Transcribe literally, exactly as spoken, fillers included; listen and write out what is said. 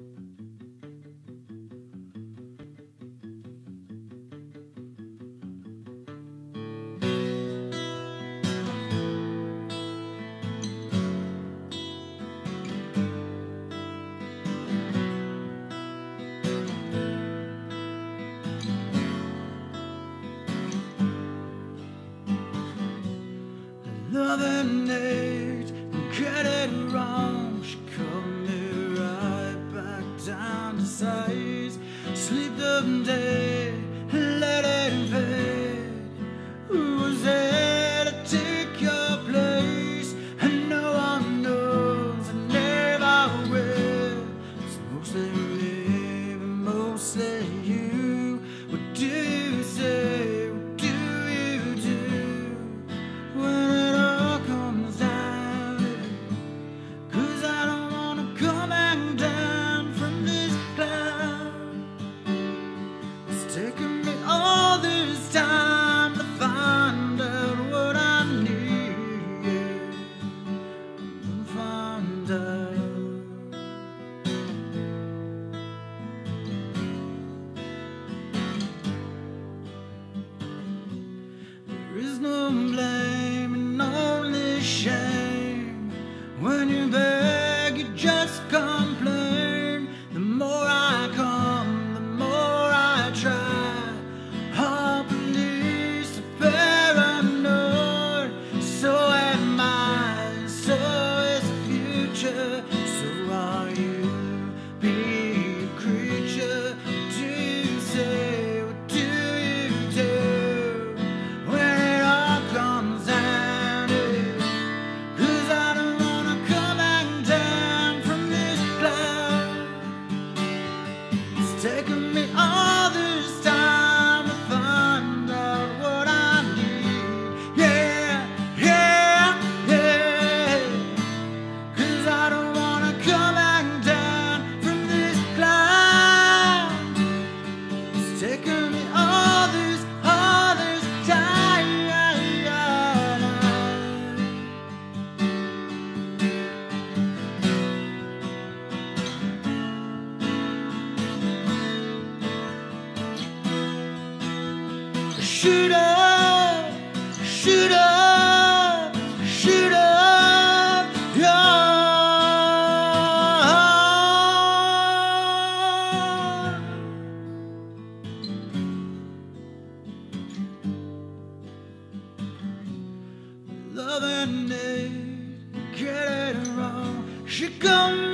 Love and hate, get it wrong. She cut me right back down to size. Sleep the day, let it fade. Who was there to take your place? And no one knows, I never will. It's mostly me, but mostly you. What do you say? What do you do when it all comes down? 'Cause I don't wanna come down from this cloud. It's taken me all this time to find out what I need. I'm gonna find out. There is no blame and only shame. When you beg, you just complain. The more I come, the more I try. Oh, police are paranoid. So am I, so is the future. So are you. Be a creature. Do you say, what do you do when it all comes down to it? 'Cause I don't wanna come back down from this cloud. It's taken me all this time to find out what I need. Yeah, yeah, yeah. 'Cause I don't wanna come back down from this cloud. It's taken me all this, all this time. Shoot up, shoot up, shoot up, yeah. Love and hate, get it wrong. She come